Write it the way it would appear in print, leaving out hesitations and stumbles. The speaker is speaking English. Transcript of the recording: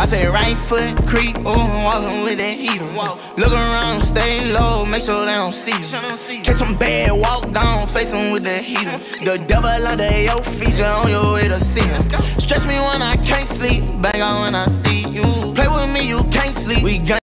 I say right foot creep, ooh, I'm walking with that heater. Look around, stay low, make sure they don't see you. Catch them bad, walk down, face them with that heater. The devil under your feet, you're on your way to see him. Stretch me when I can't sleep, bang out when I see you. Play with me, you can't sleep. We